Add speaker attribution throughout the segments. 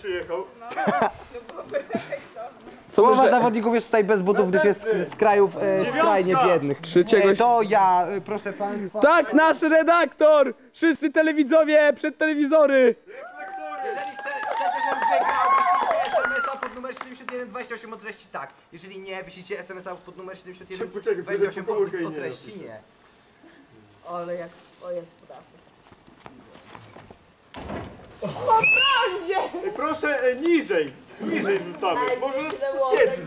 Speaker 1: przyjechał.
Speaker 2: Połowa zawodników jest tutaj bez butów, gdyż jest z krajów skrajnie biednych. To ja, proszę państwa.
Speaker 3: Tak, nasz redaktor! Wszyscy telewidzowie przed telewizory!
Speaker 4: Jeżeli chcecie, żebym wygrał, wyślijcie SMS-a pod numer 7128 o treści tak. Jeżeli nie, wyślijcie SMS-a pod numer 7128 o treści nie.
Speaker 5: Ale jak... O jest podatek.
Speaker 1: Ej, proszę niżej. Niżej rzucamy. Może piec.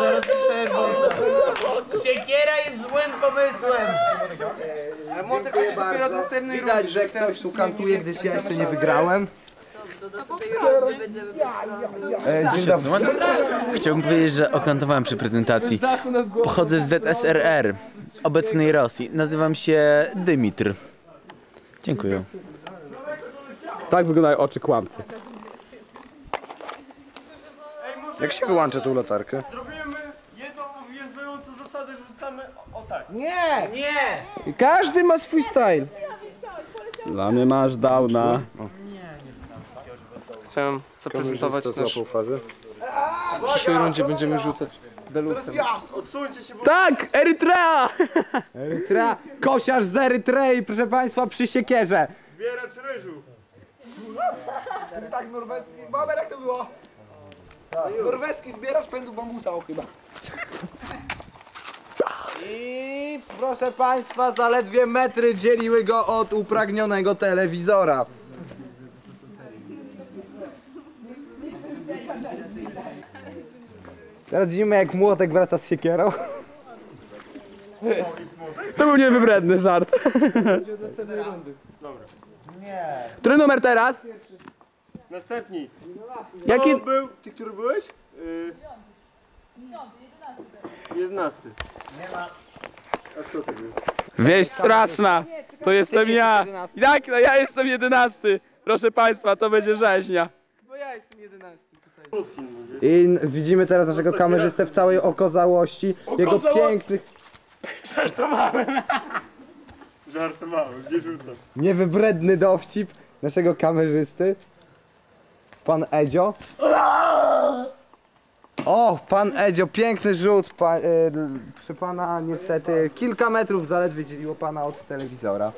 Speaker 6: Siekiera jest złym pomysłem.
Speaker 4: Ale młotek będzie dopiero od następnej rundy. Widać, że ktoś tu kantuje, gdyż ja jeszcze nie wygrałem.
Speaker 5: Do następnej rundy będziemy bez
Speaker 4: Dzień dobry.
Speaker 7: Chciałbym powiedzieć, że okantowałem przy prezentacji. Pochodzę z ZSRR, obecnej Rosji. Nazywam się Dymitr. Dziękuję.
Speaker 3: Tak wyglądają oczy kłamcy.
Speaker 4: Jak się wyłącza tą latarkę?
Speaker 1: Zrobimy jedną obowiązującą zasadę, rzucamy o tak.
Speaker 4: Nie!
Speaker 6: Nie!
Speaker 2: Każdy ma swój style.
Speaker 3: Dla mnie masz downa.
Speaker 2: Chciałem zaprezentować nasz...
Speaker 4: fazę.
Speaker 2: W przyszłej rundzie będziemy rzucać deluxem.
Speaker 1: Odsuńcie się, bo...
Speaker 3: Tak! Erytrea!
Speaker 2: Erytrea, kosiarz z Erytrei, proszę państwa, przy siekierze.
Speaker 1: Zbieracz ryżu.
Speaker 4: Tak, norweski. Bober, jak to było? Norweski zbierasz pędu bambusa, o chyba.
Speaker 2: I proszę państwa, zaledwie metry dzieliły go od upragnionego telewizora. Teraz widzimy, jak młotek wraca z siekierą.
Speaker 3: To był niewybredny żart.
Speaker 1: Dobra.
Speaker 3: Który numer teraz?
Speaker 1: Następni.
Speaker 3: Jaki?
Speaker 1: To był... Ty, który byłeś? 11. Nie ma. A kto to był?
Speaker 3: Wieść straszna! To jestem ja! Jak? No ja jestem 11! Proszę państwa, to będzie rzeźnia.
Speaker 2: Bo ja jestem 11 tutaj. I widzimy teraz naszego kamerzystę w całej okazałości. Jego pięknych...
Speaker 3: Żartowałem!
Speaker 1: Żartowałem, nie rzucam.
Speaker 2: Niewybredny dowcip naszego kamerzysty. Pan Edzio. O, pan Edzio, piękny rzut. Przy pana niestety kilka metrów zaledwie dzieliło pana od telewizora.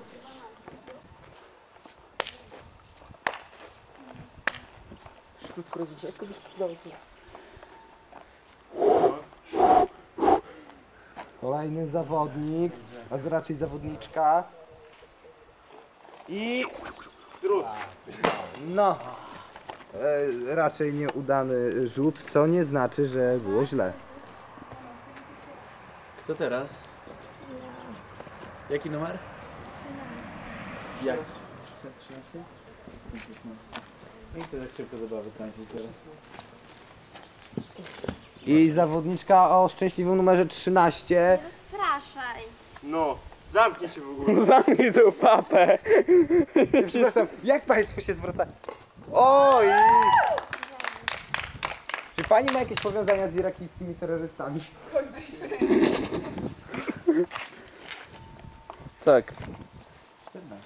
Speaker 2: Kolejny zawodnik, a raczej zawodniczka. I... No, raczej nieudany rzut, co nie znaczy, że było źle.
Speaker 7: Kto teraz? Jaki numer? Jak? 13? I to tak szybko zabawy tańczyć teraz.
Speaker 2: I zawodniczka o szczęśliwym numerze 13.
Speaker 8: Straszaj.
Speaker 1: No, zamknij się w ogóle.
Speaker 3: Zamknij tą papę!
Speaker 2: Przepraszam, jak państwo się zwracają? Oj! Czy pani ma jakieś powiązania z irakijskimi terrorystami?
Speaker 3: Tak.
Speaker 7: 14.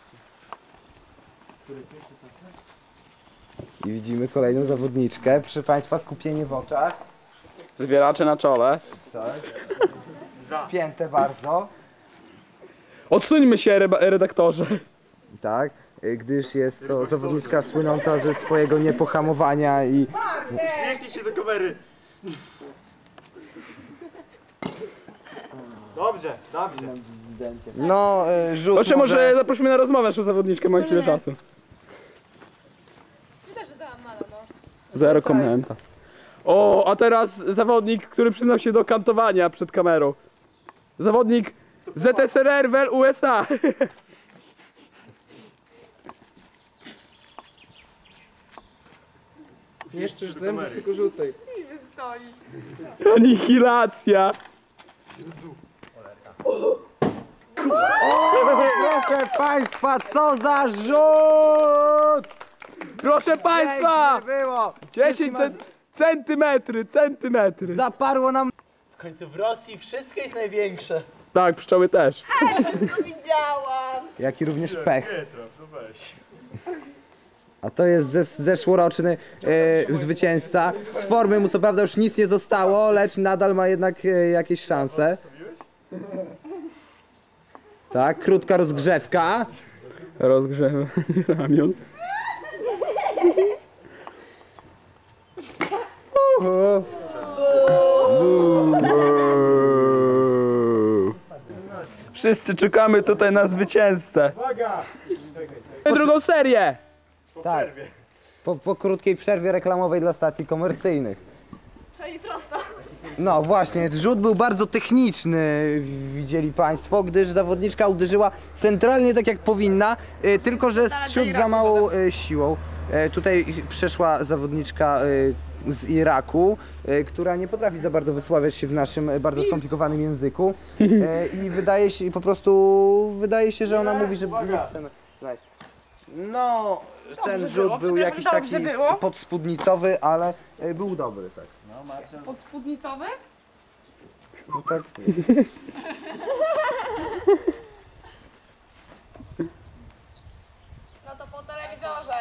Speaker 2: I widzimy kolejną zawodniczkę. Proszę państwa, skupienie w oczach.
Speaker 3: Zbieracze na czole.
Speaker 2: Tak. Spięte bardzo.
Speaker 3: Odsuńmy się, redaktorze.
Speaker 2: Tak, gdyż jest to zawodniczka słynąca ze swojego niepohamowania i...
Speaker 1: Uśmiechnij się do kamery. Dobrze, dobrze.
Speaker 2: No, rzut
Speaker 3: Proszę, może zaprosimy na rozmowę naszą zawodniczkę, mam chwilę czasu.
Speaker 5: Widać, że załamana, no.
Speaker 3: Zero komenta. O, a teraz zawodnik, który przyznał się do kantowania przed kamerą. Zawodnik ZSRR w USA.
Speaker 2: Jeszcze zębów, tylko rzucaj.
Speaker 3: Anihilacja.
Speaker 2: Proszę państwa, co za rzut!
Speaker 3: Proszę państwa!
Speaker 2: Pięknie było!
Speaker 3: 10 centymetry.
Speaker 2: Zaparło nam...
Speaker 6: W końcu w Rosji wszystko jest największe.
Speaker 3: Tak, pszczoły też.
Speaker 5: To widziałam.
Speaker 2: Jak i również pech.
Speaker 1: Pietro, to weź.
Speaker 2: A to jest zeszłoroczny zwycięzca. Z formy mu co prawda już nic nie zostało, lecz nadal ma jednak jakieś szanse. Tak, krótka rozgrzewka.
Speaker 3: Rozgrzewam ramion. Wszyscy czekamy tutaj na zwycięzcę. Drugą serię!
Speaker 2: Tak. Po krótkiej przerwie reklamowej dla stacji komercyjnych.
Speaker 5: Czyli prosto.
Speaker 2: No właśnie, rzut był bardzo techniczny, widzieli Państwo, gdyż zawodniczka uderzyła centralnie tak jak powinna, tylko że z ciut za małą siłą. Tutaj przeszła zawodniczka z Iraku, która nie potrafi za bardzo wysławiać się w naszym bardzo skomplikowanym języku i wydaje się, że ona mówi, że nie chce. No, ten rzut był jakiś taki podspódnicowy, ale był dobry, tak.
Speaker 5: Podspódnicowy?
Speaker 2: No tak.
Speaker 5: No to po telewizorze.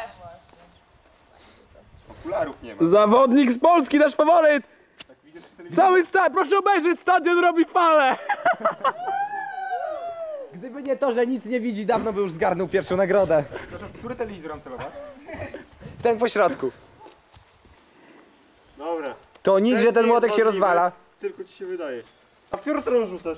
Speaker 3: Zawodnik z Polski, nasz faworyt! Cały stadion, proszę obejrzeć, stadion robi falę!
Speaker 2: Gdyby nie to, że nic nie widzi, dawno by już zgarnął pierwszą nagrodę.
Speaker 1: Który telewizor mam celować?
Speaker 2: Ten po środku.
Speaker 1: Dobra.
Speaker 2: To nic, że ten młotek się
Speaker 1: możliwe,
Speaker 2: rozwala.
Speaker 1: Tylko ci się wydaje. A w którą stronę rzucasz?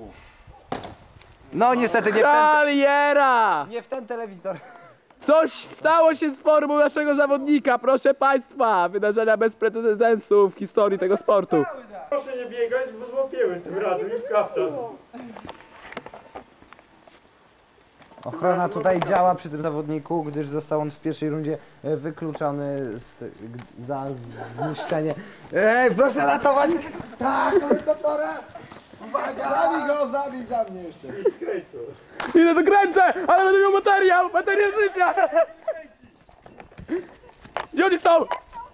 Speaker 2: No niestety
Speaker 3: Kariera!
Speaker 2: nie w ten telewizor.
Speaker 3: Coś stało się z formą naszego zawodnika, proszę Państwa! Wydarzenia bez precedensu w historii tego sportu.
Speaker 1: Proszę nie biegać, bo złapiemy tym razem i kafta.
Speaker 2: Ochrona tutaj działa przy tym zawodniku, gdyż został on w pierwszej rundzie wykluczony za zniszczenie. Ej, proszę ratować! Tak, komentatora! Uwaga! Zabij za mnie jeszcze!
Speaker 3: Ile to kręcę, ale będę miał materiał życia! Gdzie oni są?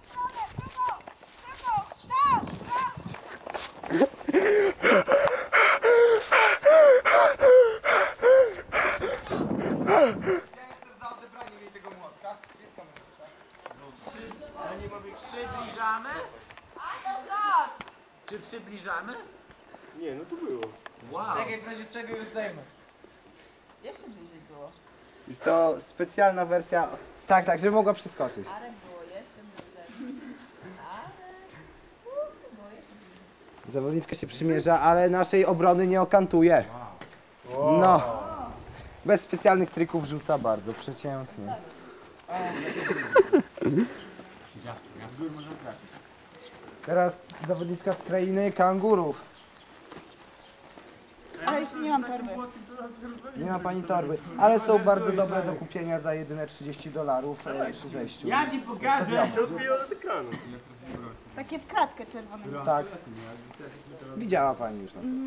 Speaker 6: Przybliżamy? Czy przybliżamy?
Speaker 1: Nie, no tu było.
Speaker 6: Czekaj, w razie czego już dajmy.
Speaker 5: Jeszcze bliżej było.
Speaker 2: Jest to specjalna wersja. Tak, tak, żeby mogła przeskoczyć.
Speaker 5: Arek było jeszcze bliżej.
Speaker 2: Zawodniczka się przymierza, ale naszej obrony nie okantuje. No. Bez specjalnych trików rzuca bardzo przeciętnie. Teraz zawodniczka z krainy kangurów.
Speaker 5: Ale jeszcze nie mam torby.
Speaker 2: Nie ma pani torby, ale są bardzo dobre do kupienia za jedyne $30 przy wejściu.
Speaker 6: Ja ci pokażę!
Speaker 1: Się odbiło od ekranu.
Speaker 5: Takie w kratkę czerwone.
Speaker 2: Tak. Widziała pani już na to.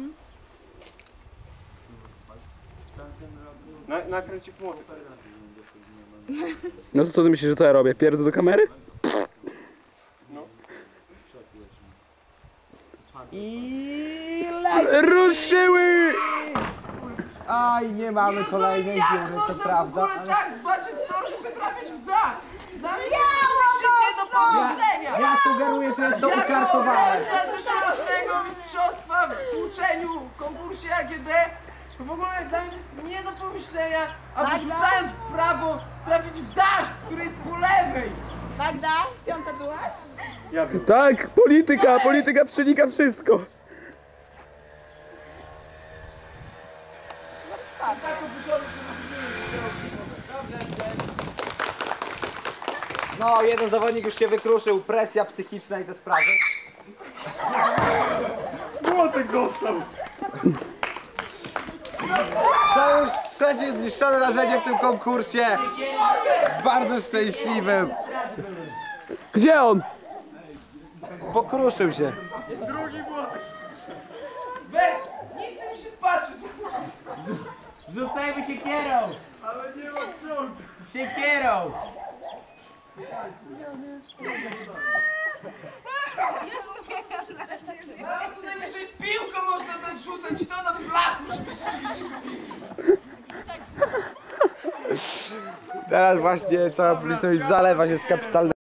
Speaker 1: Nakręć młotek.
Speaker 3: No to co ty myślisz, że co ja robię? Pierdzę do kamery?
Speaker 2: I
Speaker 3: Ruszyły!
Speaker 2: Aj, nie mamy kolejnej dziury, to prawda. Ale...
Speaker 6: Tak, zobaczyć to, żeby trafić w dach! Zamieniamy się nie do pomyślenia!
Speaker 2: Ja sugeruję, że jest to ukartowane.
Speaker 6: Za zeszłorocznego mistrzostwa w tłuczeniu w konkursie AGD to w ogóle dla mnie jest nie do pomyślenia, aby rzucając w prawo trafić w dach, który jest po lewej!
Speaker 5: Magda, piąta byłaś?
Speaker 1: Ja wiem.
Speaker 3: Tak, polityka przenika wszystko.
Speaker 2: No, jeden zawodnik już się wykruszył, presja psychiczna i te sprawy.
Speaker 1: Młotek dostał.
Speaker 2: To już trzecie zniszczone narzędzie w tym konkursie. Bardzo szczęśliwym.
Speaker 3: Gdzie on?
Speaker 2: Pokruszył się.
Speaker 1: Drugi młotek.
Speaker 6: Weź, nie chce mi się patrzeć! Rzucajmy siekierą!
Speaker 1: Ale nie ma przodu.
Speaker 6: Siekierą! No to najwyżej piłką można dać rzucać i to na flachu, żeby
Speaker 2: Teraz właśnie cała publiczność zalewa się z kapitalnego